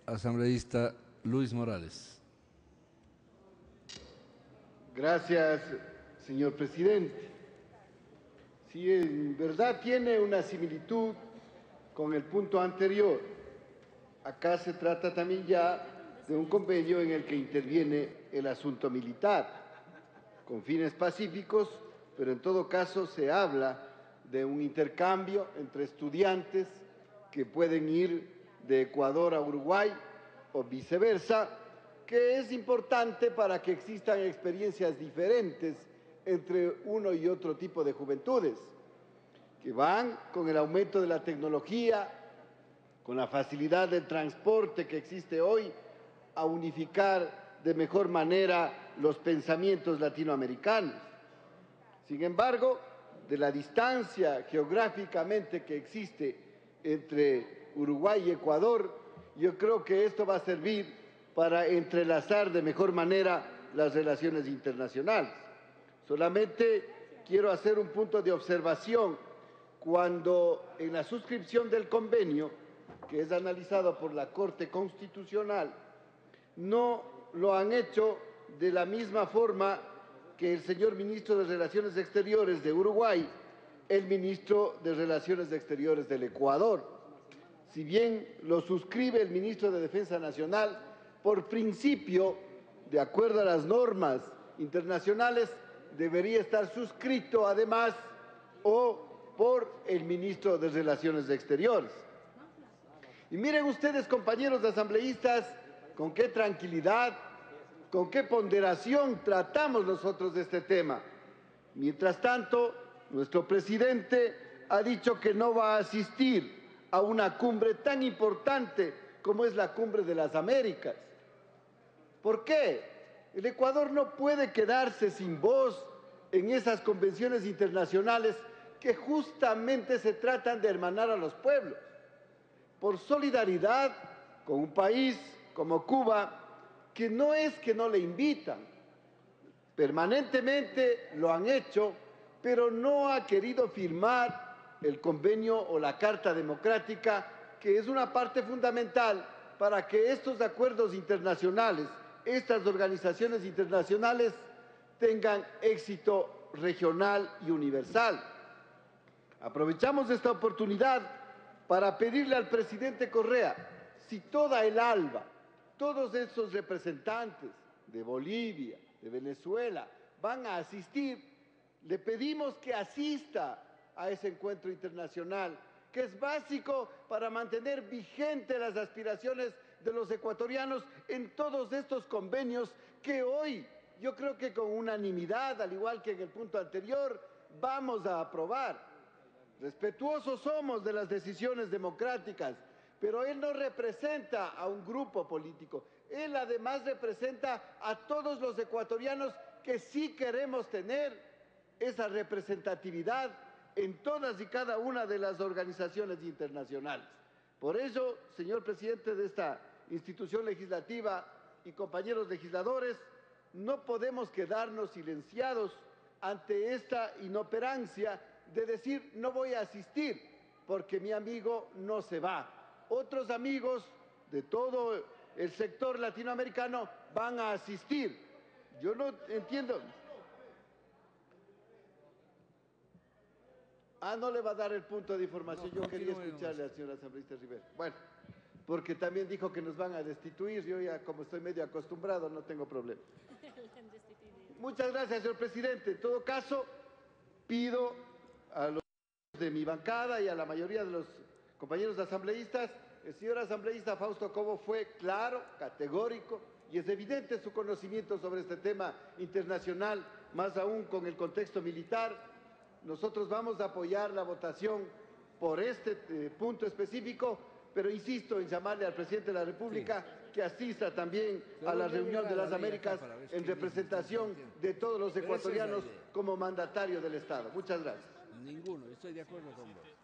Asambleísta Luis Morales. Gracias, señor presidente. Si en verdad tiene una similitud con el punto anterior, acá se trata también ya de un convenio en el que interviene el asunto militar, con fines pacíficos, pero en todo caso se habla de un intercambio entre estudiantes que pueden ir de Ecuador a Uruguay o viceversa, que es importante para que existan experiencias diferentes entre uno y otro tipo de juventudes, que van con el aumento de la tecnología, con la facilidad del transporte que existe hoy, a unificar de mejor manera los pensamientos latinoamericanos. Sin embargo, de la distancia geográficamente que existe entre Uruguay y Ecuador, yo creo que esto va a servir para entrelazar de mejor manera las relaciones internacionales. Solamente quiero hacer un punto de observación. Cuando en la suscripción del convenio, que es analizado por la Corte Constitucional, no lo han hecho de la misma forma que el señor ministro de Relaciones Exteriores de Uruguay, el ministro de Relaciones Exteriores del Ecuador. Si bien lo suscribe el ministro de Defensa Nacional, por principio, de acuerdo a las normas internacionales, debería estar suscrito además o por el ministro de Relaciones Exteriores. Y miren ustedes, compañeros asambleístas, con qué tranquilidad, con qué ponderación tratamos nosotros de este tema. Mientras tanto, nuestro presidente ha dicho que no va a asistir a una cumbre tan importante como es la Cumbre de las Américas. ¿Por qué? El Ecuador no puede quedarse sin voz en esas convenciones internacionales que justamente se tratan de hermanar a los pueblos. Por solidaridad con un país como Cuba, que no es que no le invitan, permanentemente lo han hecho, pero no ha querido firmar el convenio o la Carta Democrática, que es una parte fundamental para que estos acuerdos internacionales, estas organizaciones internacionales, tengan éxito regional y universal. Aprovechamos esta oportunidad para pedirle al presidente Correa, si toda el ALBA, todos esos representantes de Bolivia, de Venezuela, van a asistir, le pedimos que asista a ese encuentro internacional, que es básico para mantener vigentes las aspiraciones de los ecuatorianos en todos estos convenios que hoy, yo creo que con unanimidad, al igual que en el punto anterior, vamos a aprobar. Respetuosos somos de las decisiones democráticas, pero él no representa a un grupo político. Él además representa a todos los ecuatorianos que sí queremos tener esa representatividad en todas y cada una de las organizaciones internacionales. Por ello, señor presidente de esta institución legislativa y compañeros legisladores, no podemos quedarnos silenciados ante esta inoperancia de decir no voy a asistir porque mi amigo no se va. Otros amigos de todo el sector latinoamericano van a asistir. Yo no entiendo. No le va a dar el punto de información. Yo quería escucharle al señor asambleísta Rivera. Bueno, porque también dijo que nos van a destituir. Yo ya, como estoy medio acostumbrado, no tengo problema. Muchas gracias, señor presidente. En todo caso, pido a los de mi bancada y a la mayoría de los compañeros asambleístas, el señor asambleísta Fausto Cobo fue claro, categórico, y es evidente su conocimiento sobre este tema internacional, más aún con el contexto militar. Nosotros vamos a apoyar la votación por este punto específico, pero insisto en llamarle al presidente de la República que asista también a la reunión de las Américas en representación de todos los ecuatorianos como mandatario del Estado. Muchas gracias. Ninguno, estoy de acuerdo con vos.